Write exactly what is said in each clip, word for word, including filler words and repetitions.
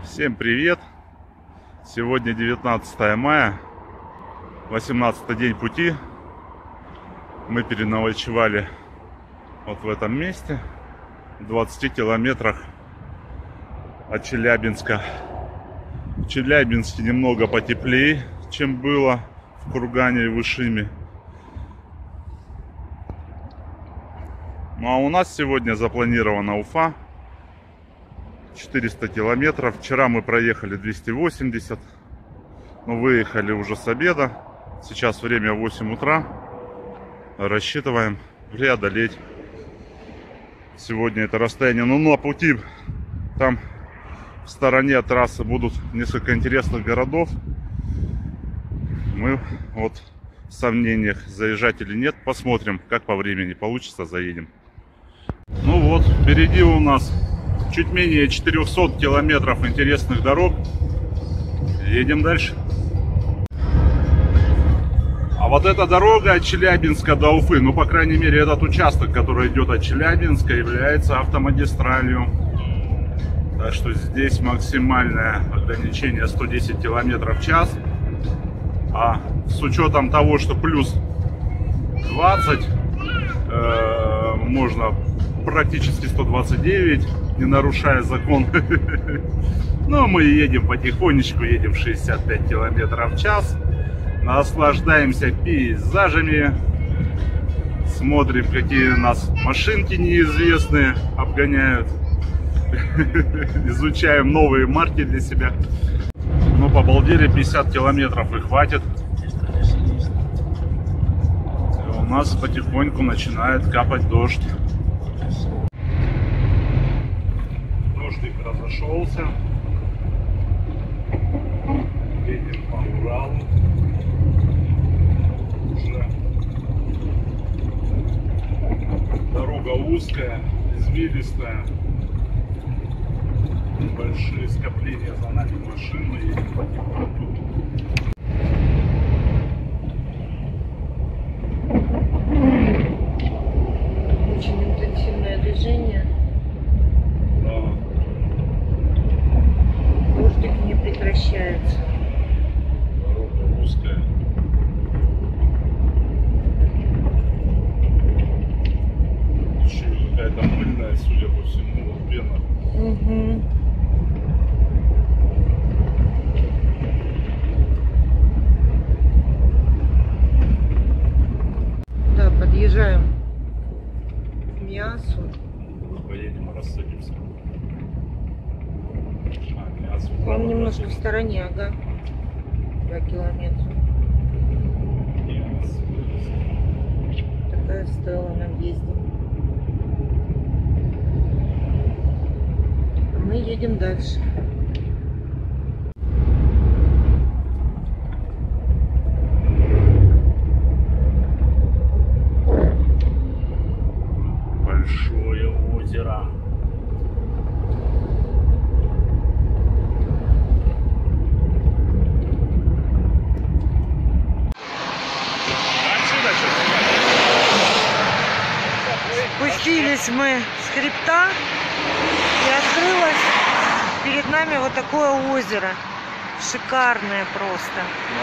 Всем привет! Сегодня девятнадцатое мая, восемнадцатый день пути. Мы переночевали вот в этом месте, в двадцати километрах от Челябинска. В Челябинске немного потеплее, чем было в Кургане и Вышиме. Ну а у нас сегодня запланирована Уфа. четыреста километров. Вчера мы проехали двести восемьдесят. Но выехали уже с обеда. Сейчас время восемь утра. Рассчитываем преодолеть сегодня это расстояние. Но на пути там в стороне от трассы будут несколько интересных городов. Мы вот в сомнениях, заезжать или нет. Посмотрим, как по времени получится, заедем. Ну вот, впереди у нас чуть менее четырехсот километров интересных дорог. Едем дальше. А вот эта дорога от Челябинска до Уфы, ну, по крайней мере, этот участок, который идет от Челябинска, является автомагистралью. Так что здесь максимальное ограничение сто десять километров в час. А с учетом того, что плюс двадцать, э, можно практически сто двадцать девять, не нарушая закон. Но мы едем потихонечку, едем шестьдесят пять километров в час. Наслаждаемся пейзажами. Смотрим, какие нас машинки неизвестные обгоняют. Изучаем новые марки для себя. Ну, по Балдере пятьдесят километров и хватит. И у нас потихоньку начинает капать дождь. Дождик разошелся. Едем по Уралу. Уже дорога узкая, извилистая. Большие скопления за нами машин. Мы едем потихоньку. Очень интенсивное движение. Дождик не прекращается. Дорога узкая. Еще какая-то мыльная, судя по всему, вот пена. Угу. Да, подъезжаем к Миасу. Поедем, рассадимся. Он немножко в стороне, ага. Два километра. Такая стела на въезде. Мы едем дальше. Большое озеро. Спустились мы с хребта, и открылось перед нами вот такое озеро. Шикарное просто.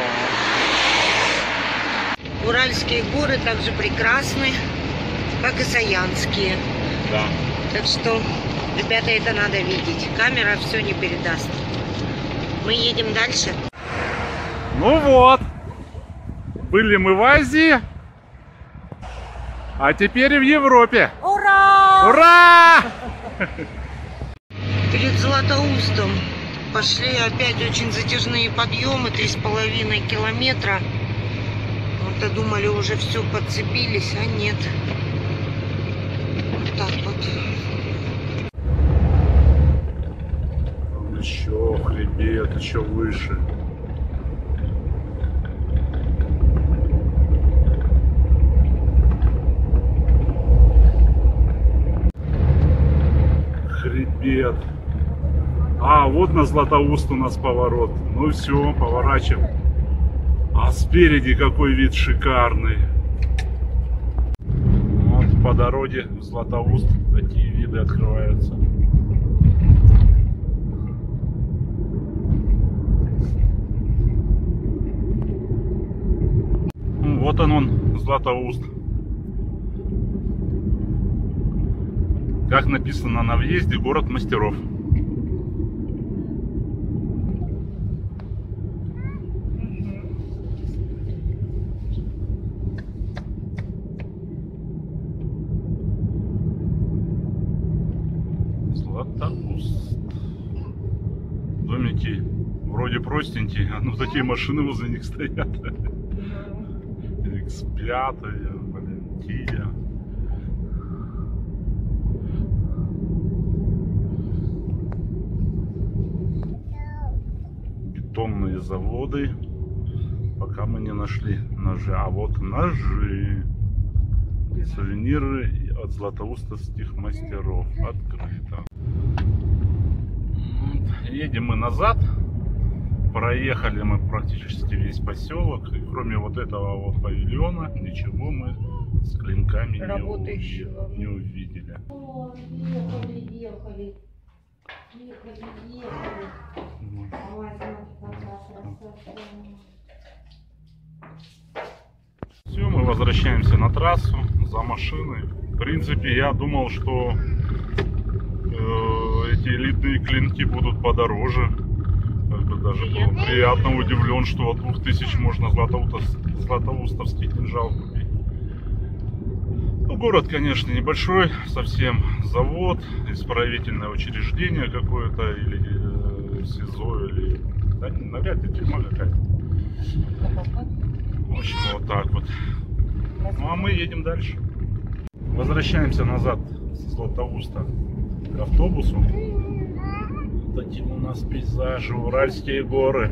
Уральские горы также прекрасны, как и Саянские. Да. Так что, ребята, это надо видеть. Камера все не передаст. Мы едем дальше. Ну вот. Были мы в Азии. А теперь в Европе. Ура! Ура! Перед Златоустом пошли опять очень затяжные подъемы, три с половиной километра. Вот-то думали, уже все, подцепились, а нет. Вот так вот. Там еще хребет, еще выше. Хребет. А, вот на Златоуст у нас поворот. Ну все, поворачиваем. А спереди какой вид шикарный. Вот по дороге в Златоуст такие виды открываются. Вот он, он, Златоуст. Как написано на въезде, город мастеров. Златоуст. Домики вроде простенькие, но такие машины возле них стоят. икс пять, блин, Kia. Бетонные заводы. Пока мы не нашли ножи. А вот ножи. Сувениры от златоустовских мастеров. Открыто. Едем мы назад. Проехали мы практически весь поселок. И кроме вот этого вот павильона, ничего мы с клинками не, уви... не увидели. О, ехали, ехали. Ехали, ехали. Вот. Все, мы возвращаемся на трассу за машиной. В принципе, я думал, что э, эти элитные клинки будут подороже. Как бы даже был приятно удивлен, что от двух тысяч можно златоустовский кинжал купить. Ну, город, конечно, небольшой, совсем завод, исправительное учреждение какое-то, или э, СИЗО, или... Да, навряд ли тюрьма какая-то. В общем, вот так вот. Ну, а мы едем дальше. Возвращаемся назад с Златоуста к автобусу. Такие у нас пейзажи, Уральские горы.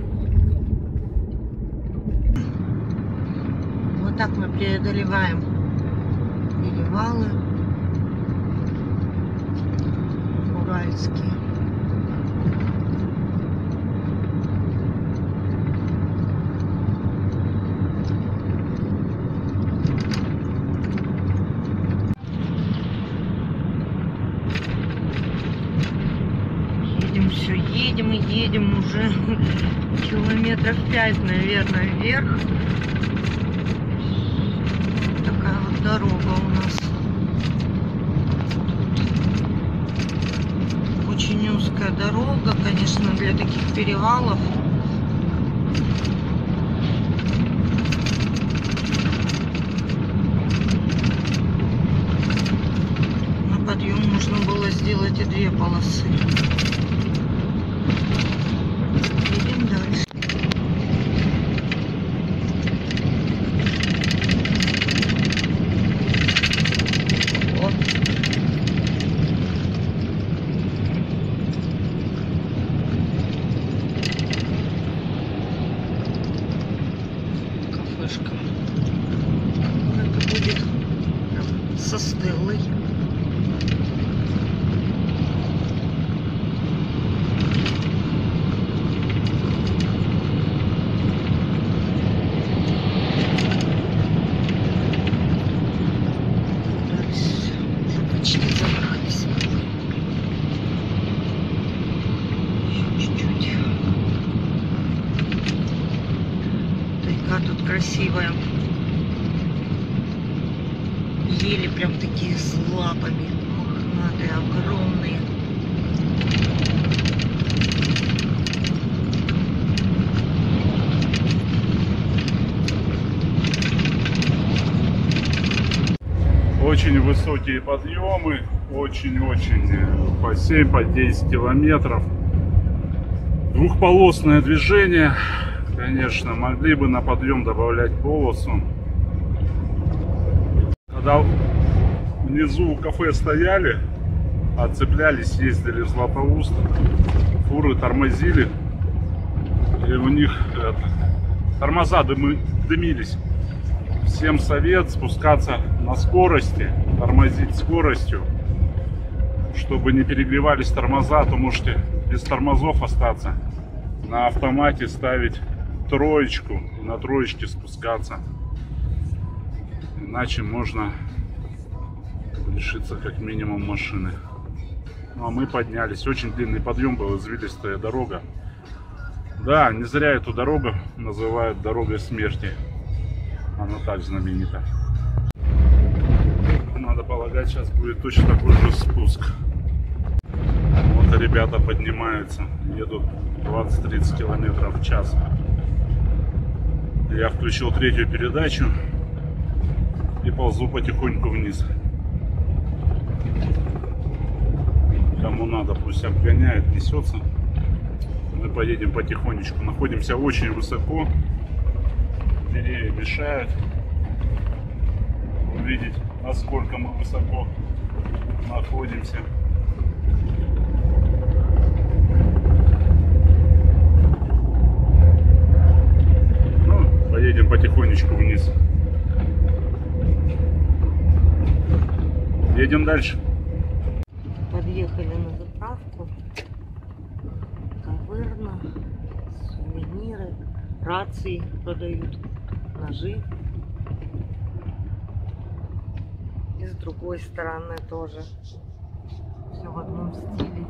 Вот так мы преодолеваем перевалы уральские. Едем, все едем и едем уже километров пять, наверное, вверх. Такая вот дорога у нас. Очень узкая дорога, конечно, для таких перевалов. На подъем нужно было сделать и две полосы. Едем дальше. Вот. Кафешка. Это будет со Стеллой. Тут красивая. Ели прям такие с лапами. Мохнатые, огромные. Очень высокие подъемы. Очень-очень по семь, по десять километров. Двухполосное движение. Конечно, могли бы на подъем добавлять полосу. Когда внизу у кафе стояли, отцеплялись, ездили в Златоуст, фуры тормозили, и у них это, тормоза дымы, дымились. Всем совет спускаться на скорости, тормозить скоростью, чтобы не перегревались тормоза, то можете без тормозов остаться. На автомате ставить троечку, на троечке спускаться, иначе можно лишиться как минимум машины. Ну а мы поднялись, очень длинный подъем был, извилистая дорога. Да, не зря эту дорогу называют дорогой смерти. Она так знаменита. Надо полагать, сейчас будет точно такой же спуск. Вот ребята поднимаются, едут двадцать-тридцать километров в час. Я включил третью передачу и ползу потихоньку вниз. Кому надо, пусть обгоняет, несется. Мы поедем потихонечку. Находимся очень высоко. Деревья мешают увидеть, насколько мы высоко находимся. Ну, поедем потихонечку вниз. Едем дальше. Подъехали на заправку. Таверна, сувениры, рации продают, ножи. И с другой стороны тоже все в одном стиле.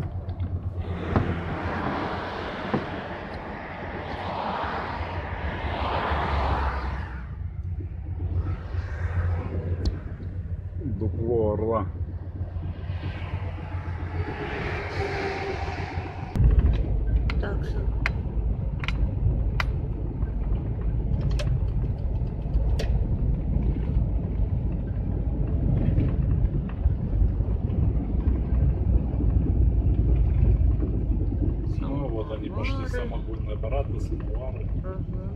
Дупло орла. Так что Ну вот они пошли, самогонные аппараты, самовары. Ага.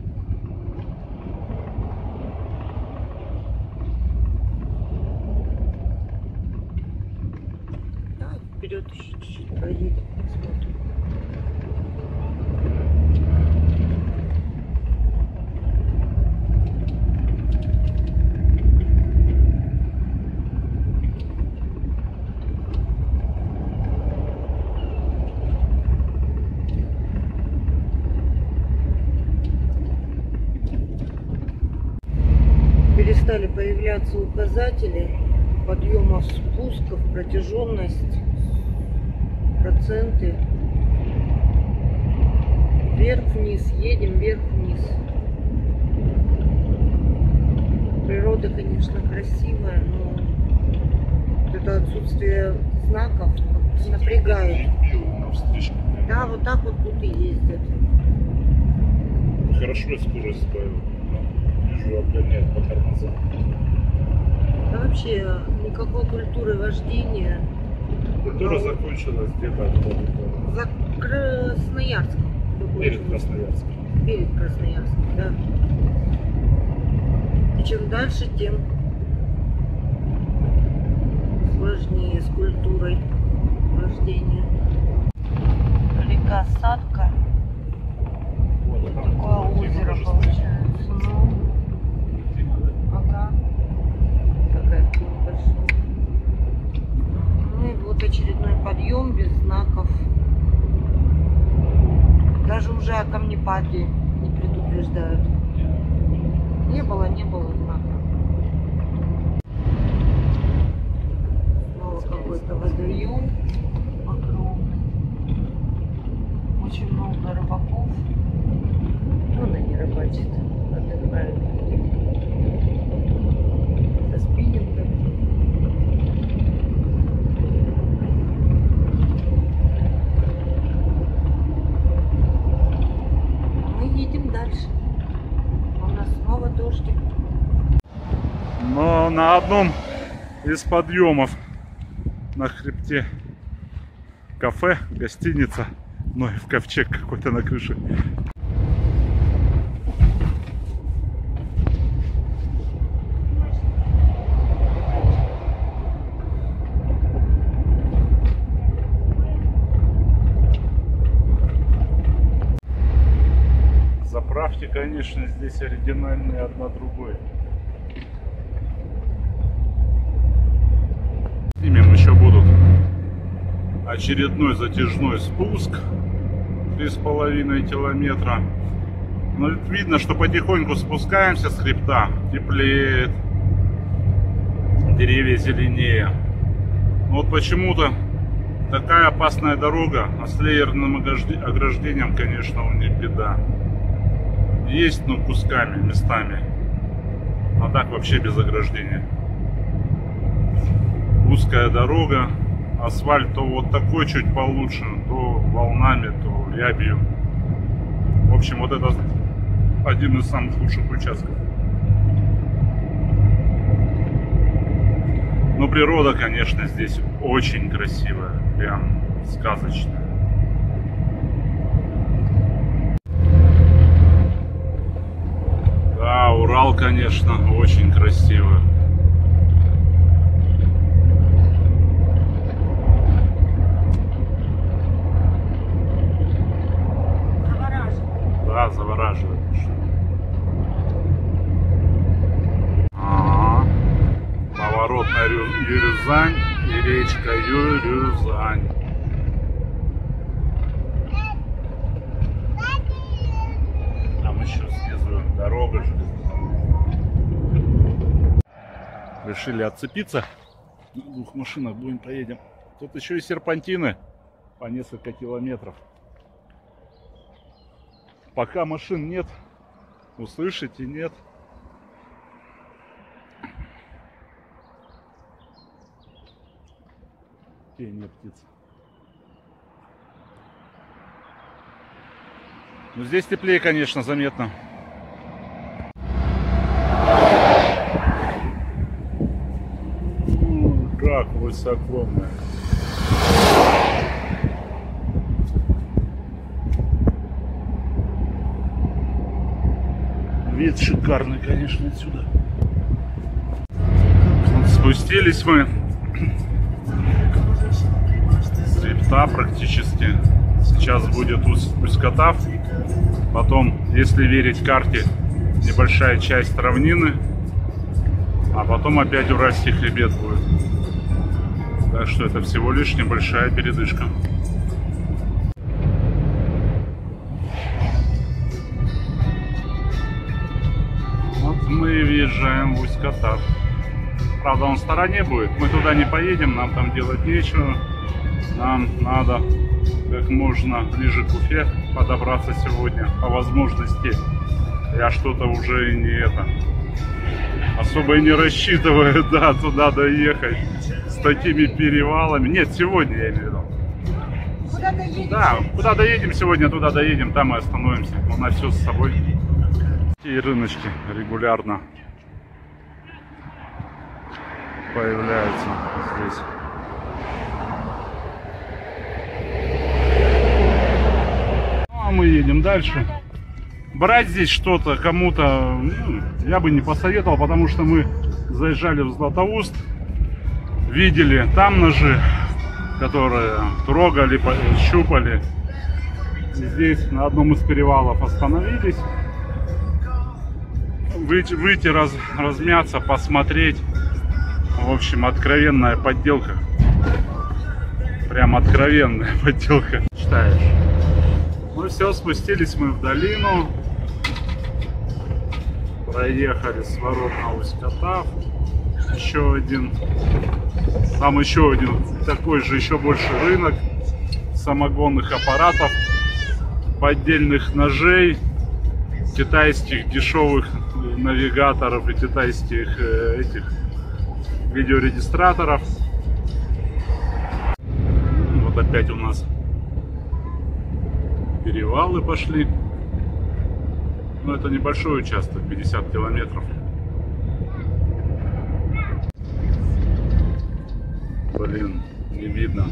Давай вперед еще чуть-чуть проедем, посмотрим. Перестали появляться указатели подъемов, спусков, протяженность, проценты. Вверх-вниз, едем вверх-вниз. Природа, конечно, красивая, но вот это отсутствие знаков напрягает. Да, вот так вот тут и ездят. Хорошо скорость сбавил. Вижу, обгоняет по тормозам. Да вообще никакой культуры вождения. Культура закончилась где-то За Красноярском. перед Красноярском. Перед Красноярском, да. И чем дальше, тем сложнее с культурой вождения. Река Садка. Вот, Такое озеро получается. Ну, ага. Такая большая. Ну и вот очередной подъем без знаков. Даже уже о камнепаде не предупреждают. Не было, не было знака. Снова какой-то водоем огромный. Очень много рыбаков. Она не рыбачит, отдыхает. Со спиннингом. Мы едем дальше. У нас снова дождик. Но на одном из подъемов на хребте кафе, гостиница, ну и в ковчег какой-то на крыше. Заправки, конечно, здесь оригинальные одна другой. Снимем еще будут очередной затяжной спуск три с половиной километра. Но видно, что потихоньку спускаемся с хребта, теплеет, деревья зеленее. Но вот почему-то такая опасная дорога, а с леерным ограждением, конечно, у них беда. Есть, но кусками, местами. А так вообще без ограждения. Узкая дорога. Асфальт то вот такой чуть получше, то волнами, то рябью. В общем, вот это один из самых лучших участков. Но природа, конечно, здесь очень красивая, прям сказочная. Да, Урал, конечно, очень красивый. Да, завораживает. Ага. Поворот на Юрюзань и речка Юрюзань. Там еще снизу дорога железная. Решили отцепиться. На двух машинах будем поедем. Тут еще и серпантины по несколько километров. Пока машин нет, услышите, нет. Пение птиц. Но здесь теплее, конечно, заметно. О, как высоко. Вид шикарный, конечно, отсюда. Вот спустились мы с хребта практически. Сейчас будет Усть-Катав. Потом, если верить карте, небольшая часть равнины. А потом опять Уральский хребет будет. Так что это всего лишь небольшая передышка. Мы въезжаем в Усть-Катав. Правда, он в стороне будет. Мы туда не поедем, нам там делать нечего. Нам надо как можно ближе к Уфе подобраться сегодня. По возможности. Я что-то уже и не это. Особо и не рассчитываю, да, туда доехать. С такими перевалами. Нет, сегодня я имею в виду. Куда доедем? Да, куда доедем сегодня, туда доедем, там и остановимся. У нас все с собой. И рыночки регулярно появляются здесь. Ну, а мы едем дальше. Брать здесь что-то кому-то, ну, я бы не посоветовал, потому что мы заезжали в Златоуст, видели там ножи, которые трогали, щупали. Здесь на одном из перевалов остановились. Выйти, выйти раз, размяться, посмотреть. В общем, откровенная подделка. Прям откровенная подделка. Читаешь. Ну все, спустились мы в долину. Проехали с ворот на Усть-Катав. Еще один. Там еще один такой же, еще больше рынок самогонных аппаратов, поддельных ножей, китайских дешевых навигаторов и китайских э, этих видеорегистраторов. Вот опять у нас перевалы пошли. Но это небольшой участок, пятьдесят километров. Блин, не видно.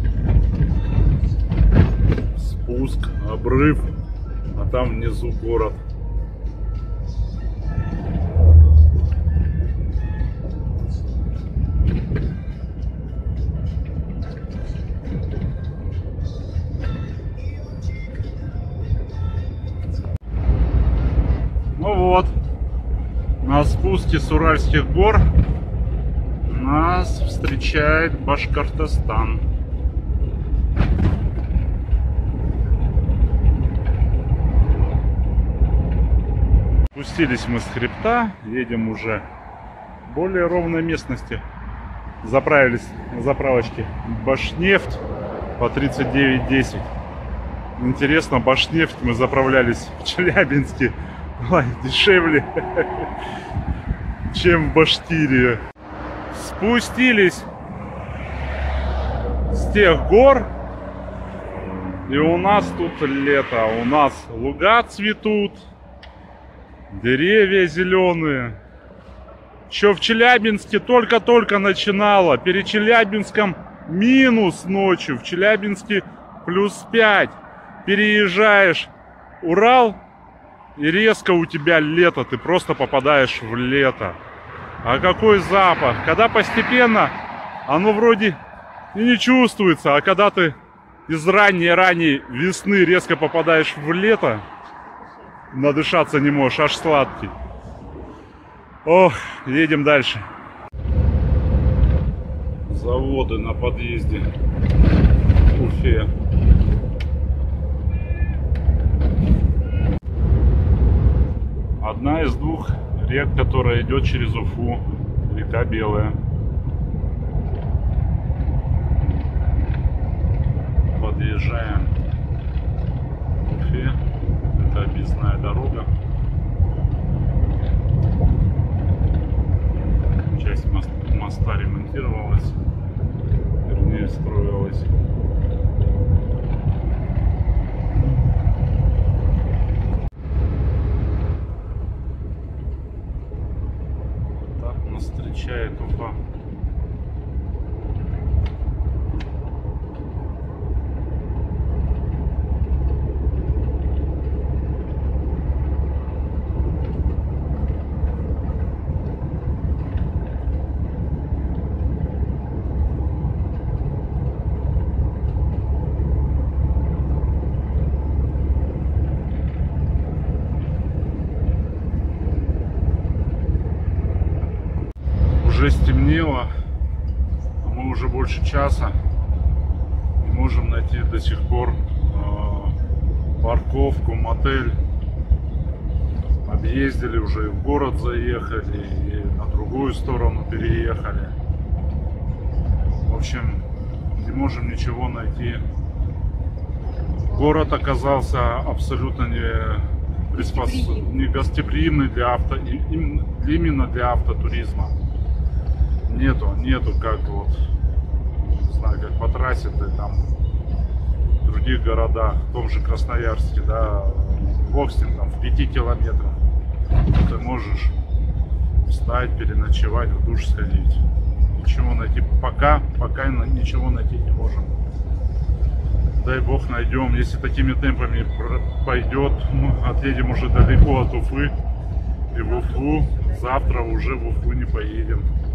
Спуск, обрыв, а там внизу город. Ну вот, на спуске с Уральских гор нас встречает Башкортостан. Спустились мы с хребта, едем уже в более ровной местности. Заправились на заправочке Башнефть по тридцать девять десять. Интересно, Башнефть мы заправлялись в Челябинске, была дешевле. чем в Башкирии. Спустились с тех гор, и у нас тут лето. У нас луга цветут, деревья зеленые. Еще в Челябинске только-только начинало. Перед Челябинском минус ночью, в Челябинске плюс пять. Переезжаешь Урал, и резко у тебя лето. Ты просто попадаешь в лето. А какой запах? Когда постепенно, оно вроде и не чувствуется. А когда ты из ранней-ранней весны резко попадаешь в лето, надышаться не можешь, аж сладкий. Ох, едем дальше. Заводы на подъезде к Уфе. Одна из двух рек, которая идет через Уфу, река Белая. Подъезжаем к Уфе. Это объездная дорога. Часть моста ремонтировалась, вернее строилась. Так нас встречает Уфа. Уже стемнело, а мы уже больше часа не можем найти до сих пор э, парковку, мотель. Объездили уже, и в город заехали, и на другую сторону переехали. В общем, не можем ничего найти. Город оказался абсолютно не, приспос... не гостеприимный для авто... именно для автотуризма. Нету, нету как вот, не знаю, как по трассе ты там в других городах, в том же Красноярске, да, бог с ним, там в пяти километрах ты можешь встать, переночевать, в душ сходить. Ничего найти пока, пока ничего найти не можем. Дай бог найдем. Если такими темпами пойдет, мы отъедем уже далеко от Уфы, и в Уфу завтра уже в Уфу не поедем.